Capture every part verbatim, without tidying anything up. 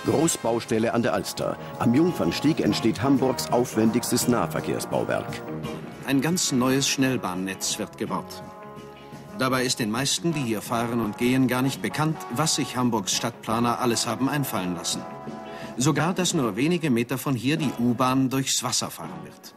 Großbaustelle an der Alster. Am Jungfernstieg entsteht Hamburgs aufwendigstes Nahverkehrsbauwerk. Ein ganz neues Schnellbahnnetz wird gebaut. Dabei ist den meisten, die hier fahren und gehen, gar nicht bekannt, was sich Hamburgs Stadtplaner alles haben einfallen lassen. Sogar, dass nur wenige Meter von hier die U-Bahn durchs Wasser fahren wird.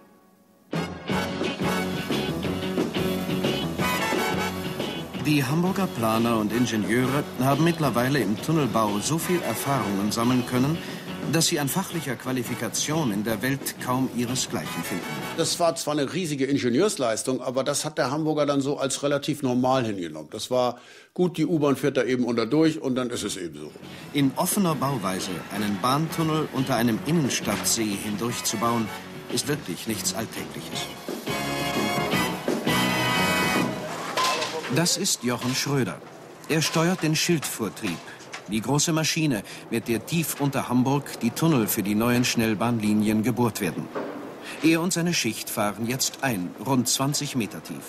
Die Hamburger Planer und Ingenieure haben mittlerweile im Tunnelbau so viel Erfahrungen sammeln können, dass sie an fachlicher Qualifikation in der Welt kaum ihresgleichen finden. Das war zwar eine riesige Ingenieursleistung, aber das hat der Hamburger dann so als relativ normal hingenommen. Das war gut, die U-Bahn fährt da eben unter durch und dann ist es eben so. In offener Bauweise einen Bahntunnel unter einem Innenstadtsee hindurch zu bauen, ist wirklich nichts Alltägliches. Das ist Jochen Schröder. Er steuert den Schildvortrieb, die große Maschine, mit der tief unter Hamburg die Tunnel für die neuen Schnellbahnlinien gebohrt werden. Er und seine Schicht fahren jetzt ein, rund zwanzig Meter tief.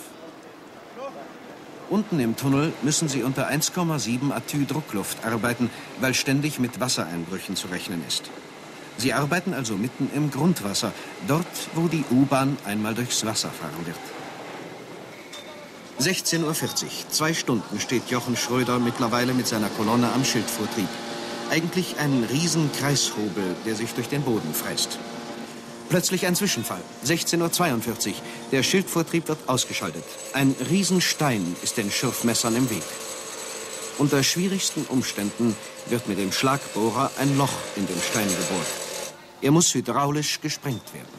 Unten im Tunnel müssen sie unter eins Komma sieben Atü Druckluft arbeiten, weil ständig mit Wassereinbrüchen zu rechnen ist. Sie arbeiten also mitten im Grundwasser, dort, wo die U-Bahn einmal durchs Wasser fahren wird. sechzehn Uhr vierzig, zwei Stunden steht Jochen Schröder mittlerweile mit seiner Kolonne am Schildvortrieb. Eigentlich ein Riesenkreishobel, der sich durch den Boden fräst. Plötzlich ein Zwischenfall. sechzehn Uhr zweiundvierzig, der Schildvortrieb wird ausgeschaltet. Ein Riesenstein ist den Schürfmessern im Weg. Unter schwierigsten Umständen wird mit dem Schlagbohrer ein Loch in den Stein gebohrt. Er muss hydraulisch gesprengt werden.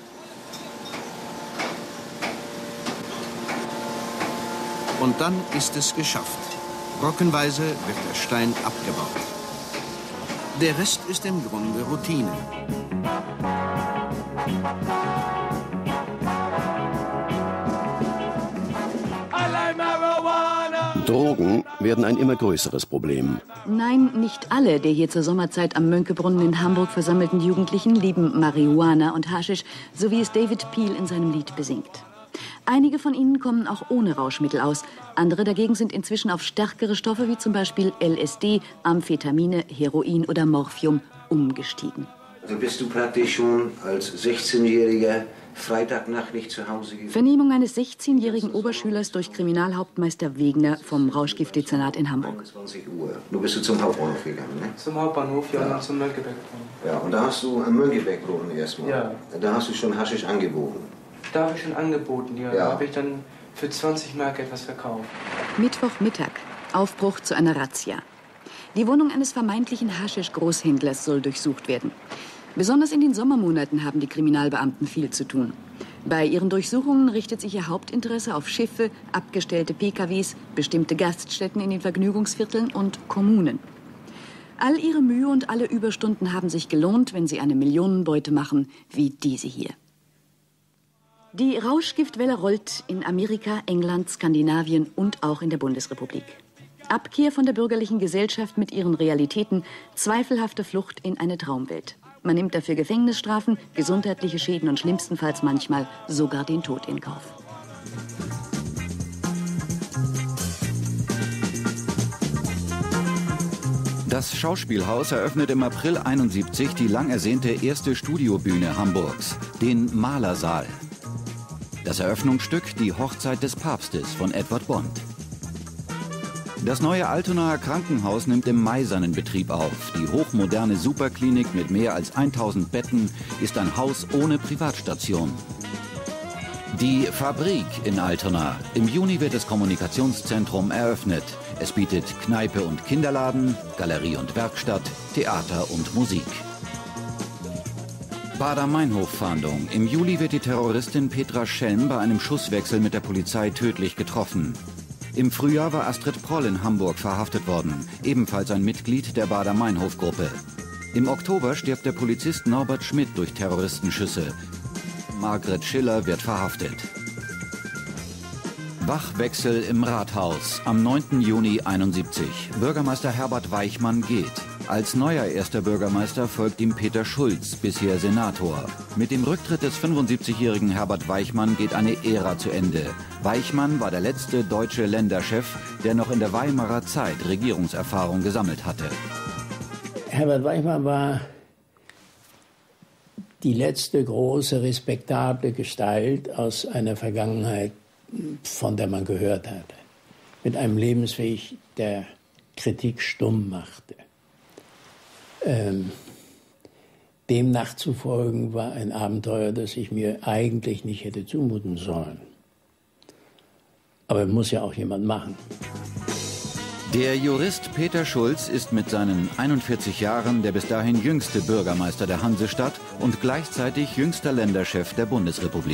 Und dann ist es geschafft. Brockenweise wird der Stein abgebaut. Der Rest ist im Grunde Routine. Drogen werden ein immer größeres Problem. Nein, nicht alle der hier zur Sommerzeit am Mönckerbrunnen in Hamburg versammelten Jugendlichen lieben Marihuana und Haschisch, so wie es David Peel in seinem Lied besingt. Einige von ihnen kommen auch ohne Rauschmittel aus. Andere dagegen sind inzwischen auf stärkere Stoffe wie zum Beispiel L S D, Amphetamine, Heroin oder Morphium umgestiegen. Also bist du praktisch schon als sechzehnjähriger Freitagnacht nicht zu Hause gewesen? Vernehmung eines sechzehnjährigen Oberschülers durch Kriminalhauptmeister Wegner vom Rauschgiftdezernat in Hamburg. neunundzwanzig Uhr. Du bist du zum Hauptbahnhof gegangen, ne? Zum Hauptbahnhof, ja, ja. Und zum Mönckebergbrunnen. Ja, und da hast du am Mönckebergbrunnen erstmal. Ja. Da hast du schon Haschisch angeboten. Da habe ich schon angeboten, ja. Ja. Da habe ich dann für zwanzig Mark etwas verkauft. Mittwochmittag. Aufbruch zu einer Razzia. Die Wohnung eines vermeintlichen Haschisch-Großhändlers soll durchsucht werden. Besonders in den Sommermonaten haben die Kriminalbeamten viel zu tun. Bei ihren Durchsuchungen richtet sich ihr Hauptinteresse auf Schiffe, abgestellte P K Ws, bestimmte Gaststätten in den Vergnügungsvierteln und Kommunen. All ihre Mühe und alle Überstunden haben sich gelohnt, wenn sie eine Millionenbeute machen, wie diese hier. Die Rauschgiftwelle rollt in Amerika, England, Skandinavien und auch in der Bundesrepublik. Abkehr von der bürgerlichen Gesellschaft mit ihren Realitäten, zweifelhafte Flucht in eine Traumwelt. Man nimmt dafür Gefängnisstrafen, gesundheitliche Schäden und schlimmstenfalls manchmal sogar den Tod in Kauf. Das Schauspielhaus eröffnet im April einundsiebzig die lang ersehnte erste Studiobühne Hamburgs, den Malersaal. Das Eröffnungsstück Die Hochzeit des Papstes von Edward Bond. Das neue Altonaer Krankenhaus nimmt im Mai seinen Betrieb auf. Die hochmoderne Superklinik mit mehr als tausend Betten ist ein Haus ohne Privatstation. Die Fabrik in Altona. Im Juni wird das Kommunikationszentrum eröffnet. Es bietet Kneipe und Kinderladen, Galerie und Werkstatt, Theater und Musik. Baader-Meinhof-Fahndung. Im Juli wird die Terroristin Petra Schelm bei einem Schusswechsel mit der Polizei tödlich getroffen. Im Frühjahr war Astrid Proll in Hamburg verhaftet worden, ebenfalls ein Mitglied der Baader-Meinhof-Gruppe. Im Oktober stirbt der Polizist Norbert Schmidt durch Terroristenschüsse. Margret Schiller wird verhaftet. Wachwechsel im Rathaus am neunten Juni einundsiebzig. Bürgermeister Herbert Weichmann geht. Als neuer erster Bürgermeister folgt ihm Peter Schulz, bisher Senator. Mit dem Rücktritt des fünfundsiebzigjährigen Herbert Weichmann geht eine Ära zu Ende. Weichmann war der letzte deutsche Länderchef, der noch in der Weimarer Zeit Regierungserfahrung gesammelt hatte. Herbert Weichmann war die letzte große, respektable Gestalt aus einer Vergangenheit, von der man gehört hatte. Mit einem Lebensweg, der Kritik stumm machte. Ähm, dem nachzufolgen war ein Abenteuer, das ich mir eigentlich nicht hätte zumuten sollen. Aber muss ja auch jemand machen. Der Jurist Peter Schulz ist mit seinen einundvierzig Jahren der bis dahin jüngste Bürgermeister der Hansestadt und gleichzeitig jüngster Länderchef der Bundesrepublik.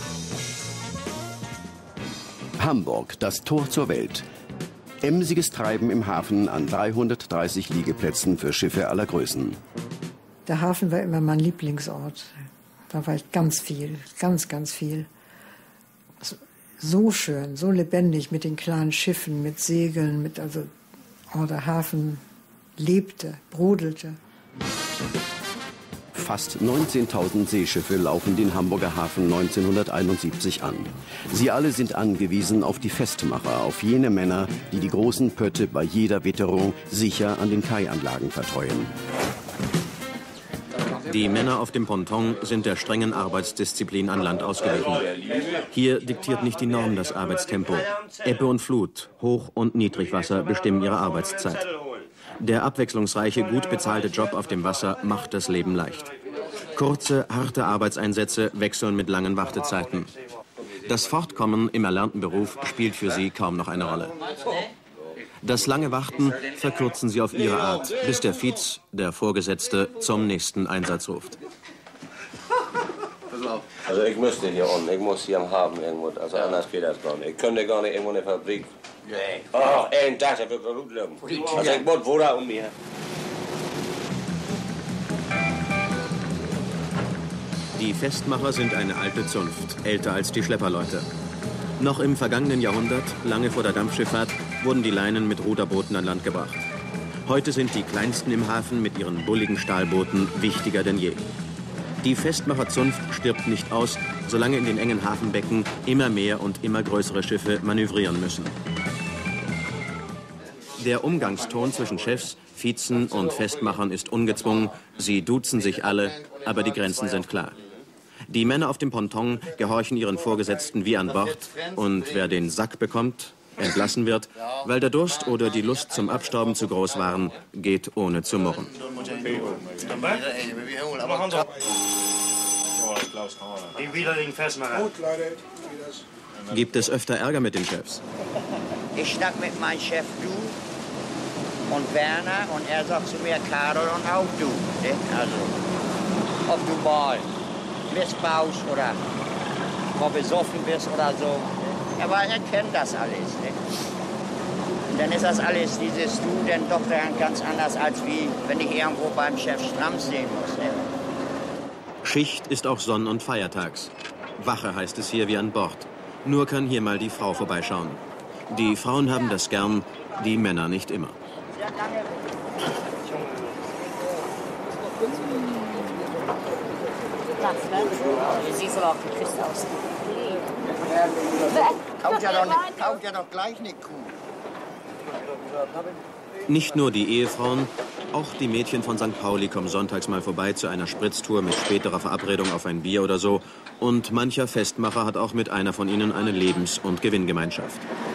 Hamburg, das Tor zur Welt. Emsiges Treiben im Hafen an dreihundertdreißig Liegeplätzen für Schiffe aller Größen. Der Hafen war immer mein Lieblingsort. Da war ich ganz viel, ganz, ganz viel. So schön, so lebendig mit den kleinen Schiffen, mit Segeln, mit also oh, der Hafen lebte, brodelte. Fast neunzehntausend Seeschiffe laufen den Hamburger Hafen neunzehnhunderteinundsiebzig an. Sie alle sind angewiesen auf die Festmacher, auf jene Männer, die die großen Pötte bei jeder Witterung sicher an den Kaianlagen vertreuen. Die Männer auf dem Ponton sind der strengen Arbeitsdisziplin an Land ausgewichen. Hier diktiert nicht die Norm das Arbeitstempo. Ebbe und Flut, Hoch- und Niedrigwasser bestimmen ihre Arbeitszeit. Der abwechslungsreiche, gut bezahlte Job auf dem Wasser macht das Leben leicht. Kurze, harte Arbeitseinsätze wechseln mit langen Wartezeiten. Das Fortkommen im erlernten Beruf spielt für sie kaum noch eine Rolle. Das lange Warten verkürzen sie auf ihre Art, bis der Viz, der Vorgesetzte, zum nächsten Einsatz ruft. Also ich müsste hier unten, ich muss hier am Hafen irgendwo, also anders geht das gar nicht. Ich könnte gar nicht irgendwo in der Fabrik. Oh, ein Tag, das wird Blut löben. Also ich muss wohl da um mir. Die Festmacher sind eine alte Zunft, älter als die Schlepperleute. Noch im vergangenen Jahrhundert, lange vor der Dampfschifffahrt, wurden die Leinen mit Ruderbooten an Land gebracht. Heute sind die kleinsten im Hafen mit ihren bulligen Stahlbooten wichtiger denn je. Die Festmacherzunft stirbt nicht aus, solange in den engen Hafenbecken immer mehr und immer größere Schiffe manövrieren müssen. Der Umgangston zwischen Chefs, Vizen und Festmachern ist ungezwungen. Sie duzen sich alle, aber die Grenzen sind klar. Die Männer auf dem Ponton gehorchen ihren Vorgesetzten wie an Bord. Und wer den Sack bekommt, entlassen wird, weil der Durst oder die Lust zum Abstauben zu groß waren, geht ohne zu murren. Gibt es öfter Ärger mit den Chefs? Ich schnack mit meinem Chef du und Werner und er sagt zu mir Karol und auch du. Ne? Also, ob du mal missbaust oder mal besoffen bist oder so. Aber er kennt das alles. Ne? Und dann ist das alles, dieses Du, dann doch dann ganz anders, als wie wenn ich irgendwo beim Chef stramm sehen muss. Ne? Schicht ist auch Sonn- und Feiertags. Wache heißt es hier wie an Bord. Nur kann hier mal die Frau vorbeischauen. Die Frauen haben das gern, die Männer nicht immer. Du siehst aber auch geküsst aus. Kauft ja doch, ne, kauft ja doch gleich eine Kuh. Nicht nur die Ehefrauen, auch die Mädchen von Sankt Pauli kommen sonntags mal vorbei zu einer Spritztour mit späterer Verabredung auf ein Bier oder so. Und mancher Festmacher hat auch mit einer von ihnen eine Lebens- und Gewinngemeinschaft.